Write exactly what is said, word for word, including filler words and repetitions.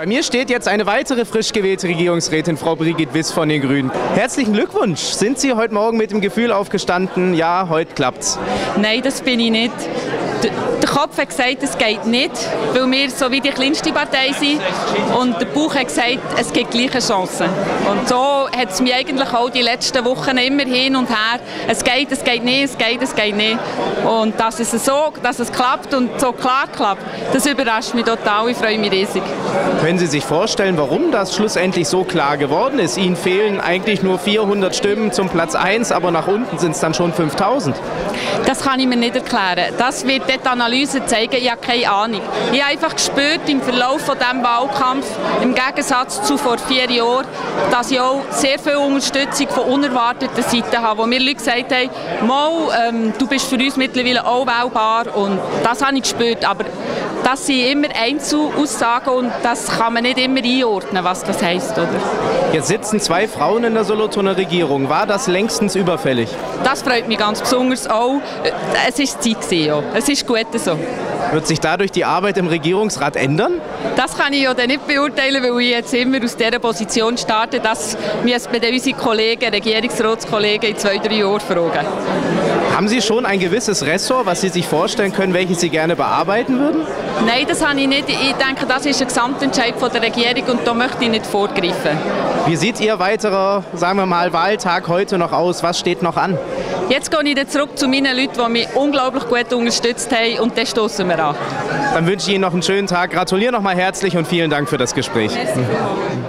Bei mir steht jetzt eine weitere frisch gewählte Regierungsrätin, Frau Brigitte Wiss von den Grünen. Herzlichen Glückwunsch. Sind Sie heute Morgen mit dem Gefühl aufgestanden, ja, heute klappt's? Nein, das bin ich nicht. Der Kopf hat gesagt, es geht nicht, weil wir so wie die kleinste Partei sind. Und der Bauch hat gesagt, es gibt gleiche Chancen. Und so hat es mich eigentlich auch die letzten Wochen immer hin und her. Es geht, es geht nicht, es geht, es geht nicht. Und dass es so, dass es klappt und so klar klappt, das überrascht mich total. Ich freue mich riesig. Können Sie sich vorstellen, warum das schlussendlich so klar geworden ist? Ihnen fehlen eigentlich nur vierhundert Stimmen zum Platz eins, aber nach unten sind es dann schon fünftausend. Das kann ich mir nicht erklären. Das wird die Analyse zeigen. Ich habe keine Ahnung. Ich habe einfach gespürt im Verlauf von diesem Wahlkampf, im Gegensatz zu vor vier Jahren, dass ich auch sehr viel Unterstützung von unerwarteten Seiten habe, wo mir Leute gesagt haben, «Mal, ähm, du bist für uns mittlerweile auch wählbar.» Und das habe ich gespürt. Aber das sind immer Einzelaussagen und das kann man nicht immer einordnen, was das heisst, oder? Jetzt sitzen zwei Frauen in der Solothurner Regierung. War das längstens überfällig? Das freut mich ganz besonders auch. Es war Zeit gewesen, ja. Es ist gut so. Wird sich dadurch die Arbeit im Regierungsrat ändern? Das kann ich ja dann nicht beurteilen, weil ich jetzt immer aus dieser Position starte. Das müssen wir unsere Kollegen, Regierungsratskollegen in zwei, drei Jahren fragen. Haben Sie schon ein gewisses Ressort, was Sie sich vorstellen können, welches Sie gerne bearbeiten würden? Nein, das habe ich nicht. Ich denke, das ist ein Gesamtentscheid von der Regierung und da möchte ich nicht vorgreifen. Wie sieht Ihr weiterer, sagen wir mal, Wahltag heute noch aus? Was steht noch an? Jetzt gehe ich zurück zu meinen Leuten, die mich unglaublich gut unterstützt haben und dann stoßen wir an. Dann wünsche ich Ihnen noch einen schönen Tag. Gratuliere noch mal herzlich und vielen Dank für das Gespräch. Merci.